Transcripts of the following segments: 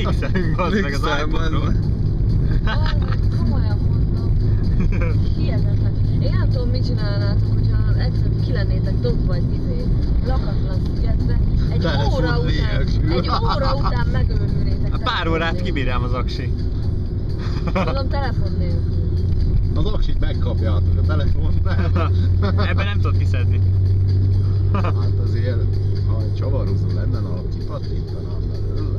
Mixelünk bazd meg az iPodról. Komolyan mondom. Hihetetlen. Én nem tudom, mit csinálnátok, hogyha egyszerűen ki lennétek dobva egy lakatlan szigetre. Egy óra után megőrülnétek. Pár órát kibírjám az aksi. Mondom, telefon nélkül. Az aksit megkapjátok, a telefont nem. Ebben nem tudod kiszedni. Hát azért, ha egy csavarozó lenne, ahol kipattintaná belőle.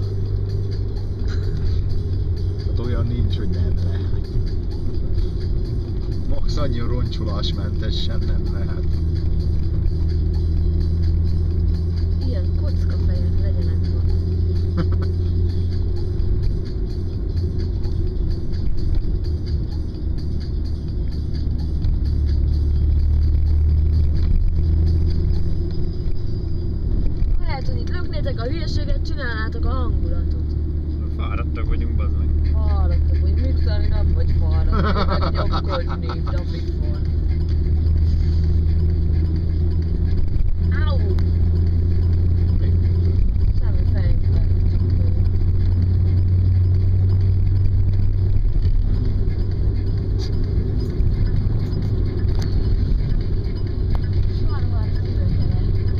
Hát olyan nincs, hogy nem lehet. Max annyi roncsolásmentesen nem lehet. Ilyen kockafejek legyenek van. Lehet, hogy itt löknétek a hülyeséget, csinálnátok a hangulatot. Fáradtak vagyunk, bazd meg. Fáradtak, hogy mixelni nem vagy fáradt, meg nyomkodni, napig van. Áú! Semmi fejünkbe. Sarvart szívekele.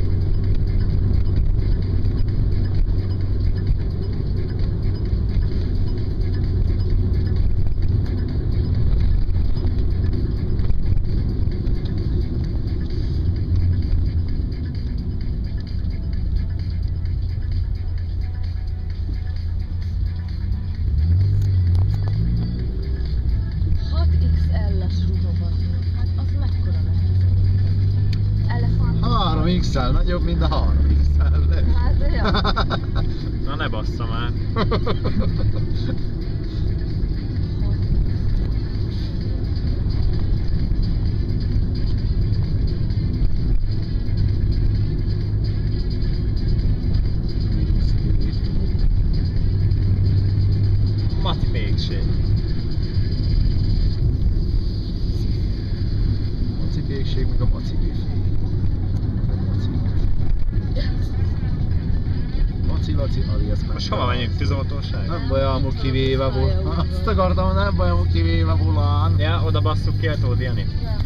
XL nagyobb, mint a 3XL. Hát olyan. Na ne bassza már. Maci végség. Maci végség, meg a maci végség. Laci, alias Most hova menjünk? Tűzoltóság? Nem bajamuk kivéve volán. Azt akartam, nem bajamuk kivéve volán. Ja, oda basszuk ki a Tóth Janit.